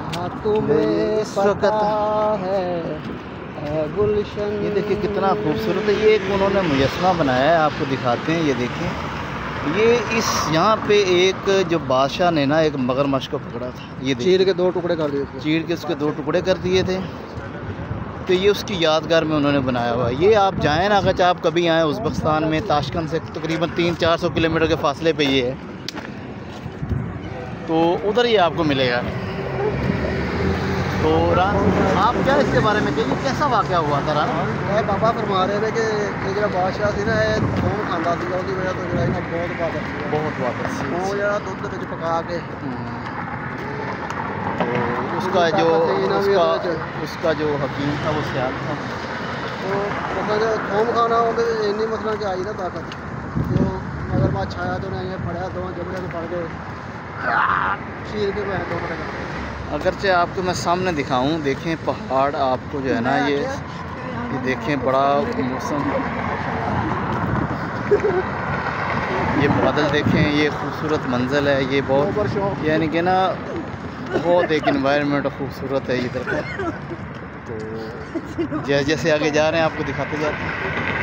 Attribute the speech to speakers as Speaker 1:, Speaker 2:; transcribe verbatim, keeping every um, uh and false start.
Speaker 1: تمہیں
Speaker 2: اس وقت
Speaker 1: پتہ ہے اے گلشن.
Speaker 2: یہ دیکھیں کتنا خوبصورت ہے. یہ ایک انہوں نے مجسمہ بنایا ہے, آپ کو دکھاتے ہیں. یہ دیکھیں, یہ اس یہاں پہ ایک جو بادشاہ نے نا ایک مگرمچھ کو پکڑا تھا. یہ
Speaker 1: چیر کے دو ٹکڑے کر دیے تھے.
Speaker 2: چیر کے اس کے دو ٹکڑے کر دیے تھے, تو یہ اس کی یادگار میں انہوں نے بنایا ہوا ہے. یہ آپ جائیں نا, اگر آپ کبھی آئیں ازبکستان میں, تاشکند سے تقریباً تین چار سو کلو میٹر کے فاصلے پہ یہ ہے, تو ادھر ہی آپ کو ملے گا. تو آپ کیا اس کے بارے میں کہیے, کیسا واقعہ ہوا تھا رانا؟
Speaker 1: اے بابا فرما رہے تھے کہ یہ جو بادشاہ سی نا, یہ قوم کھانا سی, اس کی وجہ تو جو ہے نا بہت بات ہے,
Speaker 2: بہت واقعہ سی.
Speaker 1: وہ جو دودھ وچ پکا کے
Speaker 2: تو اس کا جو اس کا اس کا جو حکیم تھا وہ سیال تھا.
Speaker 1: تو مطلب قوم کھانا اینی مطلب کہ آئی نا طاقت, جو مگرمچھ آیا تو انہیں پڑیا, دونوں جبڑے کو پڑ گئے, چیر کے میں دو ٹکڑے.
Speaker 2: اگرچہ آپ کو میں سامنے دکھاؤں, دیکھیں پہاڑ آپ کو جو ہے نا, یہ یہ دیکھیں بڑا موسم, یہ بادل دیکھیں, یہ خوبصورت منظر ہے. یہ بہت یعنی کہ نا بہت ایک انوائرمنٹ خوبصورت ہے ادھر کا. تو جیسے جیسے آگے جا رہے ہیں آپ کو دکھاتے جاتے ہیں.